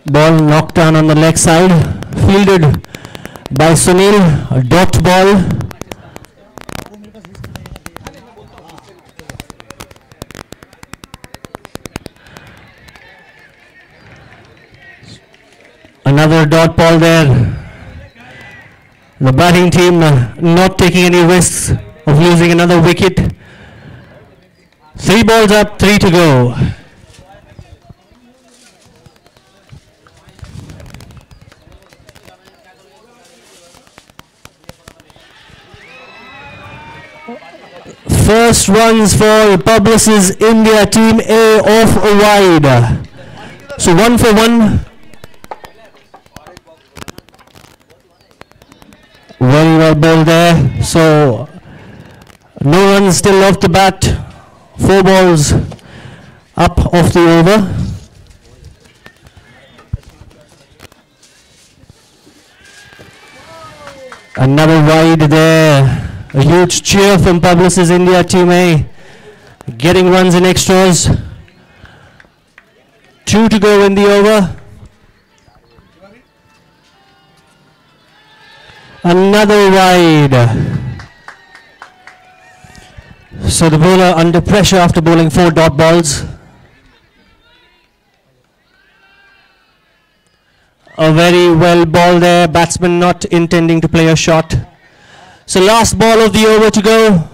Ball knocked down on the leg side, fielded by Sunil, a dot ball. Another dot ball there. The batting team not taking any risks of losing another wicket. 3 balls up, 3 to go. First runs for Publicis India Team A off a wide. So 1 for 1. Very well bowled there. So no runs still off the bat. 4 balls up off the over. Another wide there. A huge cheer from Publicis India Team A. Getting runs in extras. 2 to go in the over. Another wide. So the bowler under pressure after bowling 4 dot balls. A very well ball there. Batsman not intending to play a shot. So last ball of the over to go.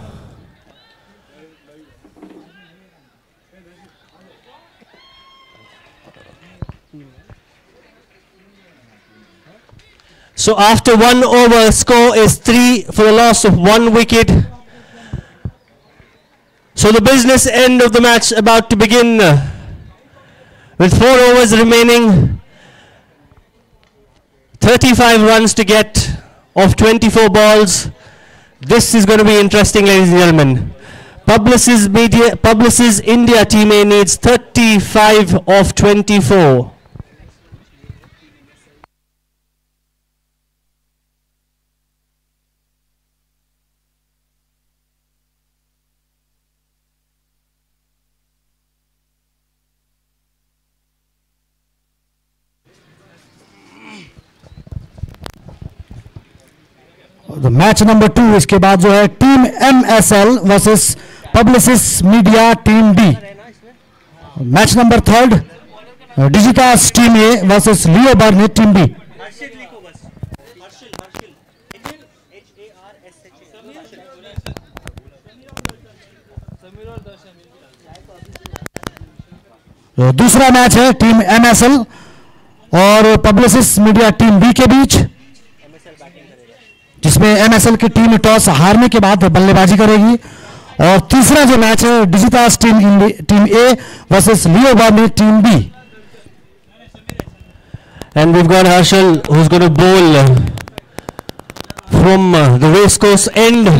So after 1 over, score is 3 for the loss of 1 wicket. So the business end of the match about to begin. With 4 overs remaining, 35 runs to get of 24 balls. This is going to be interesting, ladies and gentlemen. Publicis India Team A needs 35 of 24. Match number 2 इसके बाद जो है team MSL versus Publicis media team D. Match number 3 Digitas team A versus Leo Burnett team B. दूसरा match है team MSL और Publicis media team B के बीच, जिसमें MSL की टीम टॉस हारने के बाद बल्लेबाजी करेगी. और तीसरा जो मैच है Digitas team A versus Leo Burnett team B. And we've got Harshal who's going to bowl from the racecourse end.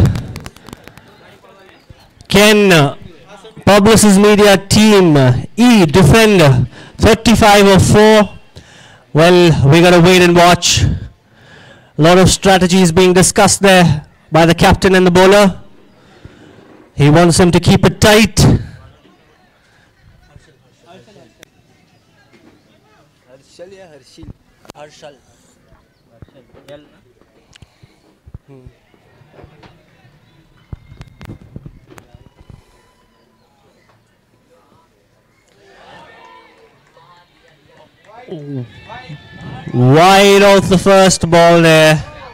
Can Publicis Media Team E defend 35 of 4? Well, we got to wait and watch. A lot of strategies being discussed there by the captain and the bowler. He wants him to keep it tight. Harshal. Wide off the first ball there.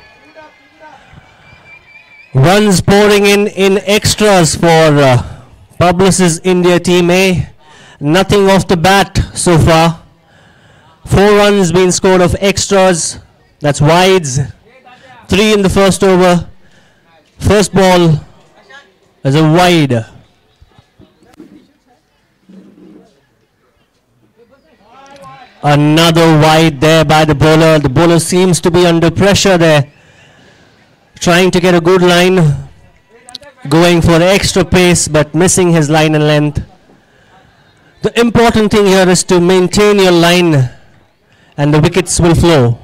Runs pouring in extras for Publicis India Team A. Nothing off the bat so far. 4 runs being scored of extras. That's wides. 3 in the first over. First ball is a wide. Another wide there by the bowler. The bowler seems to be under pressure there, trying to get a good line, going for extra pace but missing his line and length. The important thing here is to maintain your line and the wickets will flow.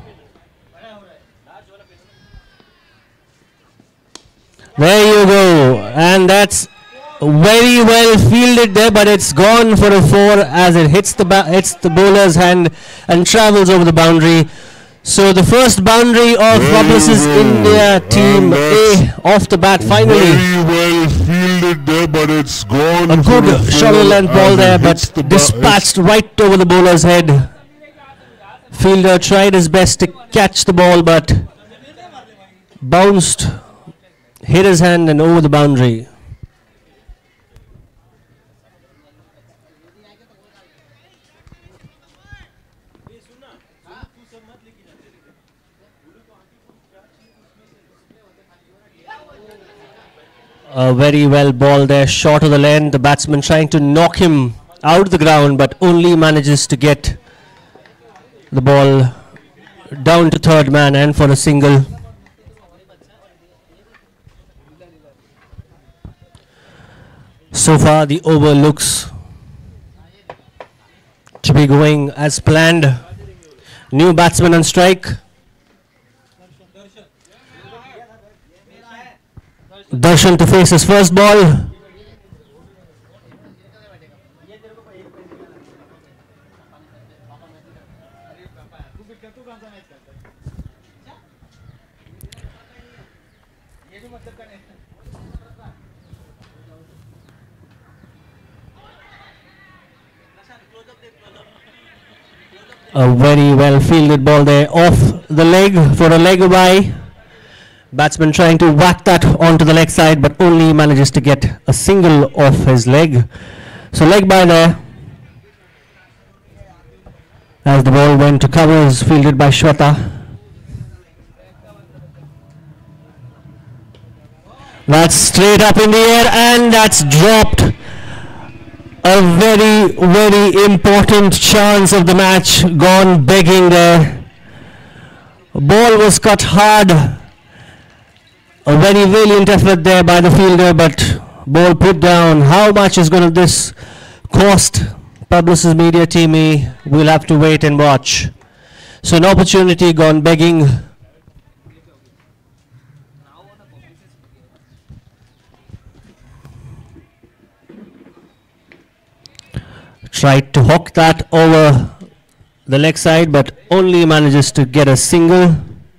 There you go, and that's Very well fielded there, but it's gone for a 4 as it hits the bowler's hand and travels over the boundary. So the first boundary of Publicis India Team A off the bat finally. Very well fielded there, but it's gone. A good shoulder length ball there, but dispatched right over the bowler's head. Fielder tried his best to catch the ball, but bounced, hit his hand and over the boundary. A very well ball there, short of the length. The batsman trying to knock him out of the ground, but only manages to get the ball down to third man and for a single. So far the over looks to be going as planned. New batsman on strike. Darshan to face his first ball. A very well fielded ball there off the leg for a leg away. Batsman trying to whack that onto the leg side, but only manages to get a single off his leg. So leg by there. As the ball went to covers, fielded by Shweta. That's straight up in the air and that's dropped. A very, very important chance of the match gone begging there. Ball was cut hard. A very valiant effort there by the fielder, but ball put down. How much is going to this cost Publicis Media Team A? We'll have to wait and watch. So an opportunity gone begging. Tried to hook that over the leg side, but only manages to get a single.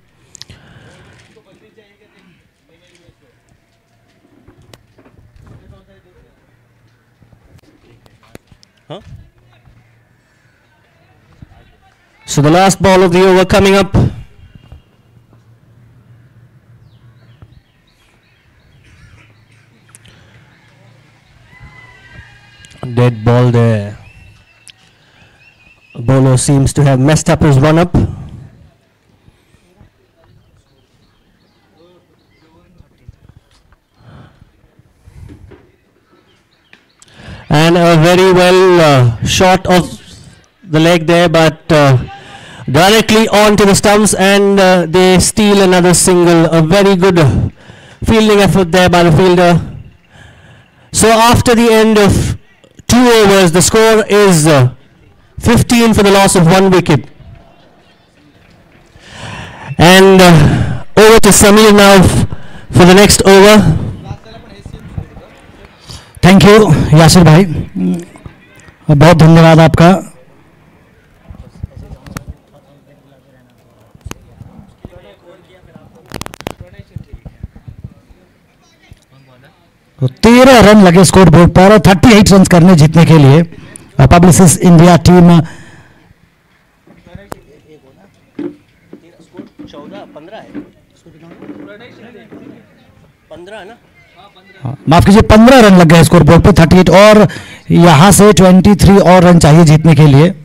So the last ball of the over coming up. Dead ball there. Bowler seems to have messed up his run up. And a very well shot of the leg there, but directly onto the stumps, and they steal another single. A very good fielding effort there by the fielder. So after the end of 2 overs, the score is 15 for the loss of 1 wicket. And over to Samir now for the next over. Thank you Yasir भाई, बहुत धन्यवाद आपका। तो 13 run लगे score board पर, 38 run करने जीतने के लिए पब्लिसिस इंडिया टीम 15 ना, माफ कीजिए 15 रन लग गए स्कोर बोर्ड पे 38, और यहां से 23 और रन चाहिए जीतने के लिए।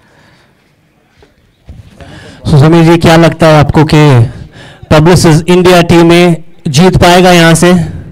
समीर जी, क्या लगता है आपको कि पब्लिसिस इंडिया टीम में जीत पाएगा यहां से?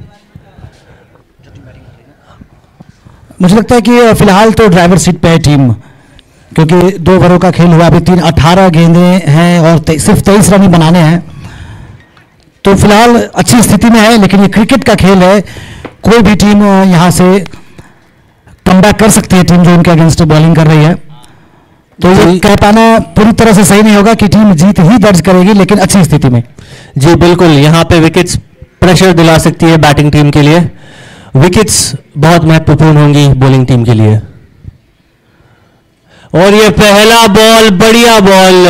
मुझे लगता है कि फिलहाल तो ड्राइवर सीट पे है टीम, क्योंकि 2 ओवरों का खेल हुआ, अभी 18 गेंदें हैं और सिर्फ 23 रन ही बनाने हैं, तो फिलहाल अच्छी स्थिति में है। लेकिन ये क्रिकेट का खेल है, कोई भी टीम यहां से कमबैक कर सकती है, टीम जो उनके अगेंस्ट बॉलिंग कर रही है। तो ये कह पाना पूरी तरह से सही नहीं होगा कि टीम जीत ही दर्ज करेगी, लेकिन अच्छी स्थिति में। जी बिल्कुल, यहाँ पे विकेट्स प्रेशर दिला सकती है बैटिंग टीम के लिए। विकेट्स बहुत महत्वपूर्ण होंगी बॉलिंग टीम के लिए। और ये पहला बॉल, बढ़िया बॉल,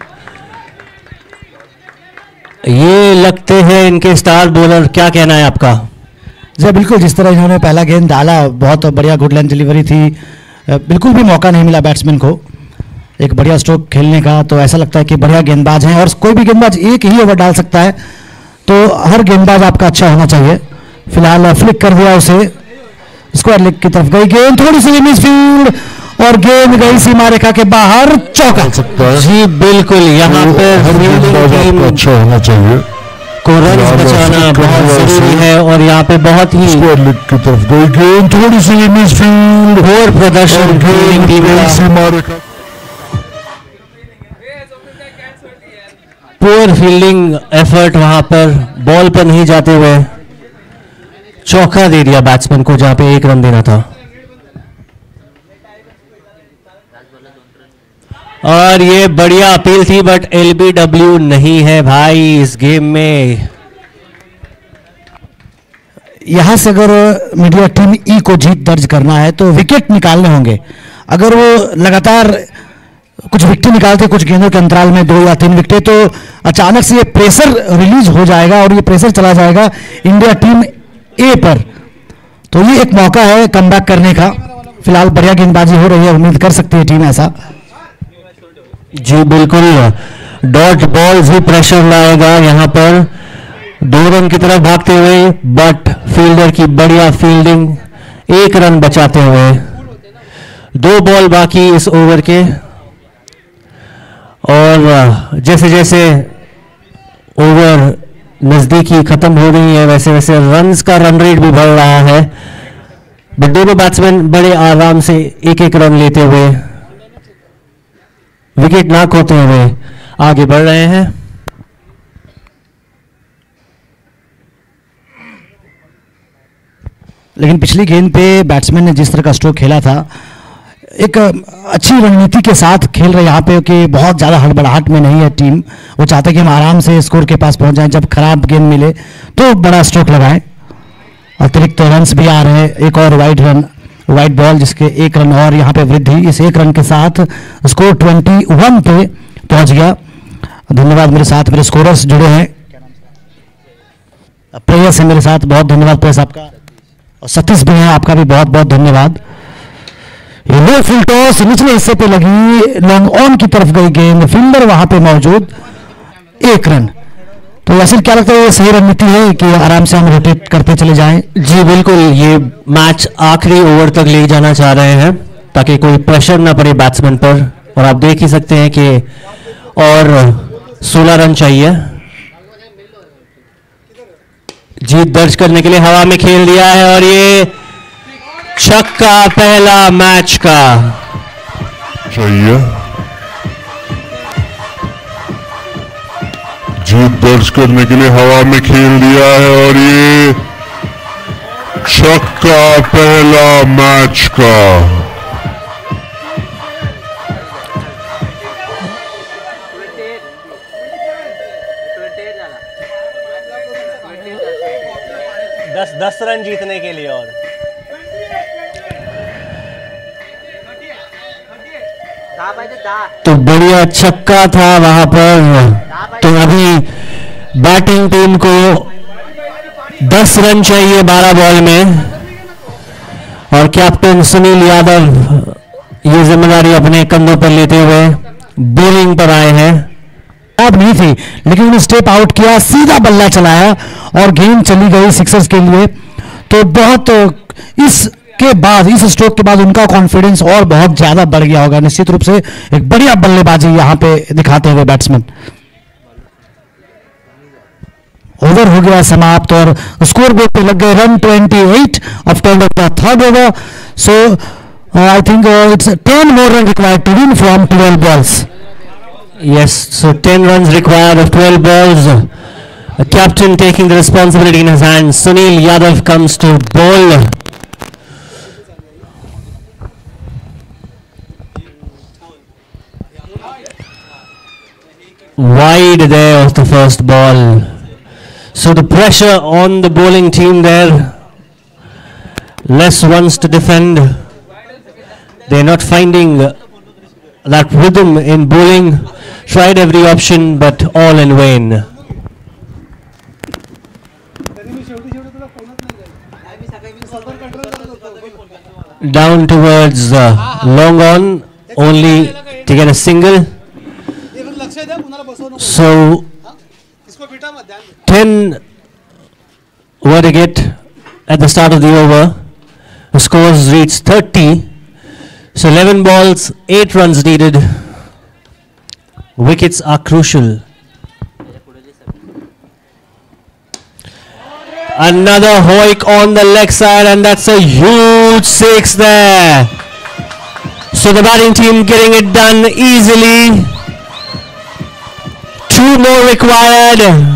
ये लगते हैं इनके स्टार बॉलर, क्या कहना है आपका? जी बिल्कुल, जिस तरह इन्होंने पहला गेंद डाला, बहुत बढ़िया गुड लाइन डिलीवरी थी, बिल्कुल भी मौका नहीं मिला बैट्समैन को एक बढ़िया स्ट्रोक खेलने का। तो ऐसा लगता है कि बढ़िया गेंदबाज हैं, और कोई भी गेंदबाज एक ही ओवर डाल सकता है, तो हर गेंदबाज आपका अच्छा होना चाहिए। फिलहाल फ्लिक कर दिया उसे, स्क्वायर लेग की तरफ गई गेंद, थोड़ी सी मिस फील्ड और गेंद गई सीमा रेखा के बाहर, चौका। जी बिल्कुल, यहाँ पे अच्छा होना चाहिए, को रन्स बचाना बहुत जरूरी है, और यहाँ पे बहुत ही स्क्वायर लेग की तरफ गई गेंद, थोड़ी सी मिस फील्ड और प्रदर्शन पुअर फील्डिंग एफर्ट, वहां पर बॉल पर नहीं जाते हुए चौका दे दिया बैट्समैन को, जहां पे 1 रन देना था। और ये बढ़िया अपील थी, बट एलबीडब्ल्यू नहीं है भाई इस गेम में। यहां से अगर मीडिया टीम ई को जीत दर्ज करना है तो विकेट निकालने होंगे। अगर वो लगातार कुछ विकेट निकालते, कुछ गेंदों के अंतराल में 2 या 3 विकेट, तो अचानक से ये प्रेशर रिलीज हो जाएगा और ये प्रेशर चला जाएगा इंडिया टीम ए पर। तो ये एक मौका है कमबैक करने का। फिलहाल बढ़िया गेंदबाजी हो रही है, उम्मीद कर सकती है टीम ऐसा। जी बिल्कुल, डॉट बॉल्स ही प्रेशर लाएगा यहाँ पर 2 रन की तरफ भागते हुए, बट फील्डर की बढ़िया फील्डिंग, 1 रन बचाते हुए। 2 बॉल बाकी इस ओवर के, और जैसे जैसे ओवर नजदीकी खत्म हो रही है, वैसे वैसे रन्स का रन रेट भी बढ़ रहा है, बट दोनों बैट्समैन बड़े आराम से 1-1 रन लेते हुए, विकेट ना खोते हुए आगे बढ़ रहे हैं। लेकिन पिछली गेंद पे बैट्समैन ने जिस तरह का स्ट्रोक खेला था, एक अच्छी रणनीति के साथ खेल रहे यहाँ पे, कि बहुत ज़्यादा हड़बड़ाहट में नहीं है टीम। वो चाहते कि हम आराम से स्कोर के पास पहुंच जाएं, जब खराब गेंद मिले तो बड़ा स्ट्रोक लगाएं। अतिरिक्त रन्स भी आ रहे हैं, एक और वाइड बॉल जिसके 1 रन और यहाँ पे वृद्धि। इस 1 रन के साथ स्कोर 21 पे पहुंच गया। धन्यवाद, मेरे साथ मेरे स्कोरर्स जुड़े हैं, प्रेयस है मेरे साथ, बहुत धन्यवाद प्रेयस आपका, और सतीश भी हैं, आपका भी बहुत बहुत धन्यवाद। लो फुल टॉस निचले हिस्से पे लगी, लॉन्ग ऑन की तरफ गई गेंद, फील्डर वहां पे मौजूद, 1 रन। तो वैसे क्या लगता है, ये सही रणनीति है कि आराम से हम रोटेट करते चले जाएं? जी बिल्कुल, ये मैच आखिरी ओवर तक ले जाना चाह रहे हैं ताकि कोई प्रेशर ना पड़े बैट्समैन पर, और आप देख ही सकते हैं कि और 16 रन चाहिए। जीत दर्ज करने के लिए हवा में खेल दिया है, और ये छक्का पहला मैच का चाहिए। जीत दर्ज करने के लिए हवा में खेल दिया है, और ये छक्का पहला मैच का। 10 रन जीतने के लिए। और तो बढ़िया छक्का था वहां पर। तो अभी बैटिंग टीम को 10 रन चाहिए 12 बॉल में, और कैप्टन सुनील यादव ये जिम्मेदारी अपने कंधों पर लेते हुए बॉलिंग पर आए हैं। अब नहीं थी, लेकिन उन्होंने स्टेप आउट किया, सीधा बल्ला चलाया और गेंद चली गई सिक्सर्स के लिए। तो बहुत इसके बाद, इस स्ट्रोक के बाद उनका कॉन्फिडेंस और बहुत ज्यादा बढ़ गया होगा निश्चित रूप से। एक बढ़िया बल्लेबाजी यहां पे दिखाते हुए बैट्समैन। ओवर हो गया समाप्त और स्कोर बोर्ड पे लग गए run 28 after the third over. So I think it's 10 more run required to win from 12 balls. Yes, so 10 runs required of 12 balls. A captain taking the responsibility in his hands. Sunil Yadav comes to bowl. Wide there of the first ball. So the pressure on the bowling team there. less ones to defend. They're not finding that rhythm in bowling. Tried every option, but all in vain. Down towards long on, only to get a single. So 10 were to get at the start of the over. The scores reached 30. So 11 balls, 8 runs needed. Wickets are crucial. Another hoik on the leg side, and that's a huge 6 there. So the batting team getting it done easily. 2 more required.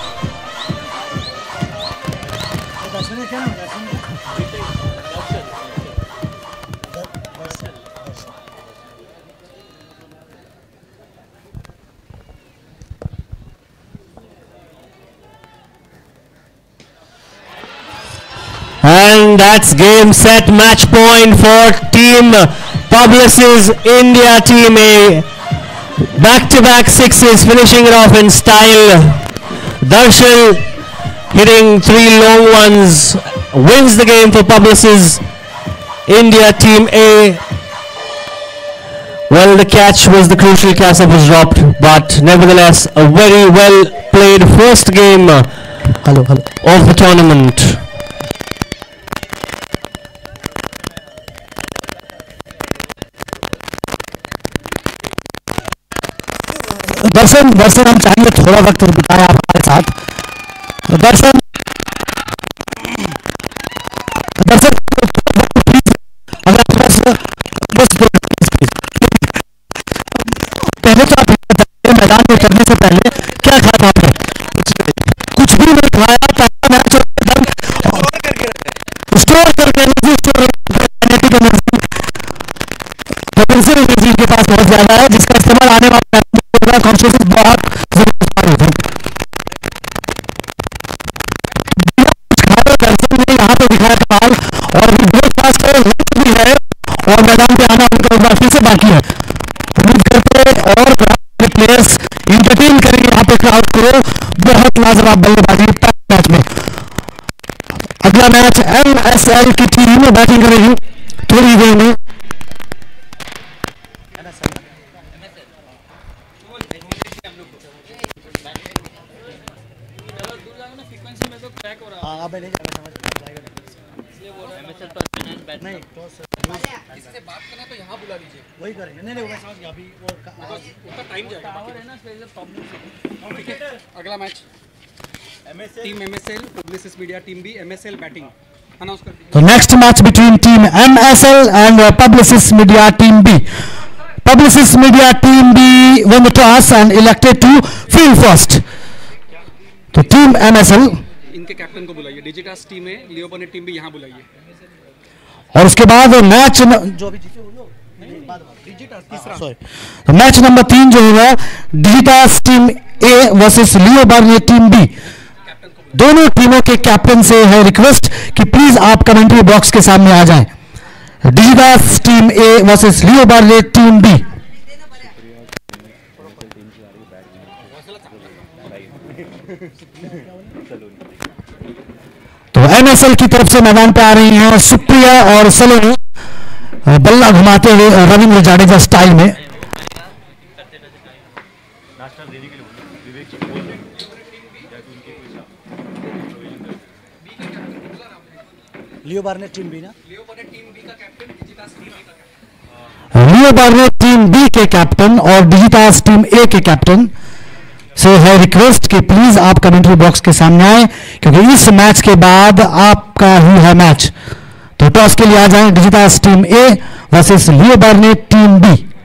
And that's game, set, match point for team Publicis India Team A. Back-to-back sixes, finishing it off in style. Darshal hitting 3 long ones, wins the game for Publicis India Team A. Well, the catch was the crucial catch that was dropped, but nevertheless, a very well played first game of the tournament. Darshan हम चाहेंगे थोड़ा वक्त बिताया हमारे साथ. दर्शन अगर पहले तो आप मैदान में उतरने से पहले क्या खाया आपने? कुछ भी नहीं खाया. मैच स्टोर करके एनर्जी के पास बहुत ज्यादा है, जिसका इस्तेमाल आने वाला कॉन्शियसनेस बहुत जरूरी है. दर्शन ने यहाँ पे दिखाया कमाल, और भी ब्रेकफास्ट भी है, और मैदान पे आना उनका एक बार फिर से बाकी है. उम्मीद करते हैं और प्लेयर्स इंटरटेन करेंगे यहाँ पे क्राउड को. बहुत लाजवाब बल्लेबाजी मैच में. अगला मैच MSL की टीम बैटिंग करेगी थोड़ी देर में. इससे बात करना तो यहाँ बुला लीजिए, वही करेंगे. नहीं मैं समझ गया. अभी उसका टाइम जाएगा. अगला match team MSL Publicis Media Team B MSL batting announce कर दीजिए. The next match between team MSL and Publicis Media Team B. Publicis Media Team B won the toss and elected to field first. तो team MSL इनके captain को बुलाइए. डिजिटास team है, लियोबोनेट team भी यहाँ बुलाइए. और उसके बाद मैच जो अभी तो मैच नंबर 3 जो होगा Digitas team A versus Leo Burnett team B. दोनों टीमों के कैप्टन से है रिक्वेस्ट कि प्लीज आप कमेंट्री बॉक्स के सामने आ जाएं. Digitas team A versus Leo Burnett team B. तो MSL की तरफ से मैदान पे आ रही हैं सुप्रिया और सलोनी, बल्ला घुमाते हुए रविंद्र जाडेजा स्टाइल में. लियो बार्ने टीम बी ना. लियो बार्ने टीम बी का कैप्टन डिजिटास टीम ए का captain. Leo Burnett team B के कैप्टन और डिजिटास टीम ए के कैप्टन से है रिक्वेस्ट कि प्लीज आप कमेंट्री बॉक्स के सामने आए, क्योंकि इस मैच के बाद आपका ही है मैच. तो टॉस के लिए आ जाएं Digitas team A versus Leo Burnett team B.